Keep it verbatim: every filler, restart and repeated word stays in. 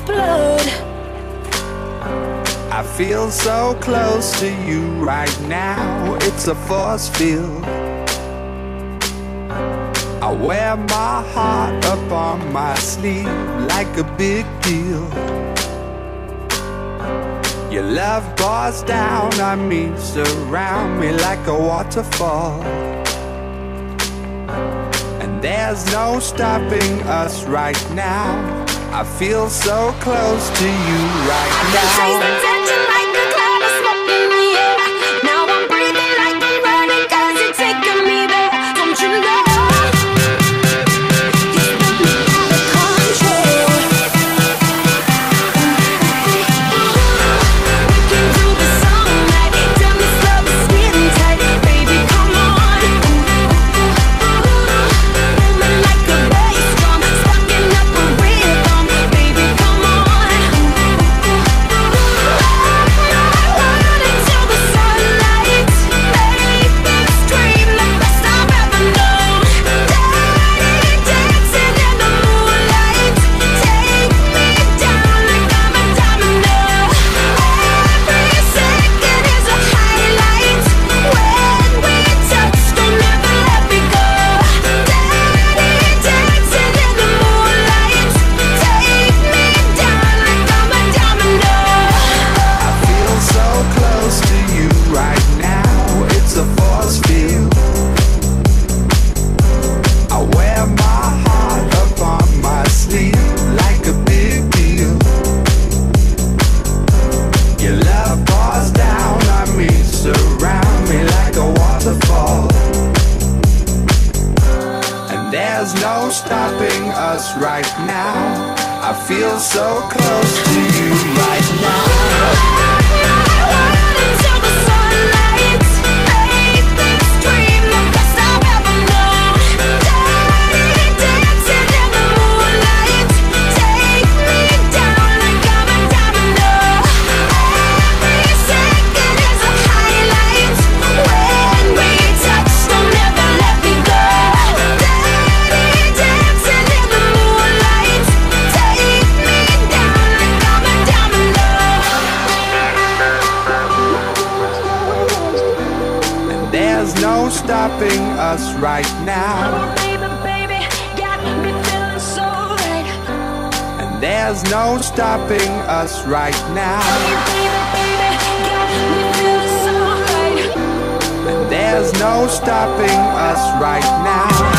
blood. I feel so close to you right now, it's a force field. I wear my heart up on my sleeve like a big deal. Your love pours down on me, surround me like a waterfall. And there's no stopping us right now, I feel so close to you right now. Chase the tension like a cloud of smoke in the air. Now I'm breathing like I'm burning, cause you're taking me there. Don't you know? There's no stopping us right now, I feel so close to you right now. There's no stopping us right now. Baby, baby, got me feeling so right. And there's no stopping us right now. Baby, baby, got me feeling so right. And there's no stopping us right now.